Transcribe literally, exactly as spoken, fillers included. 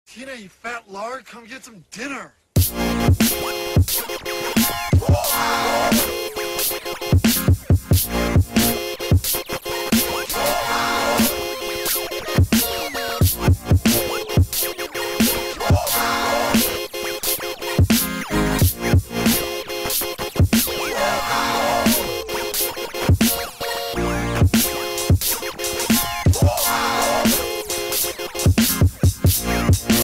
Tina, you fat lard, come get some dinner.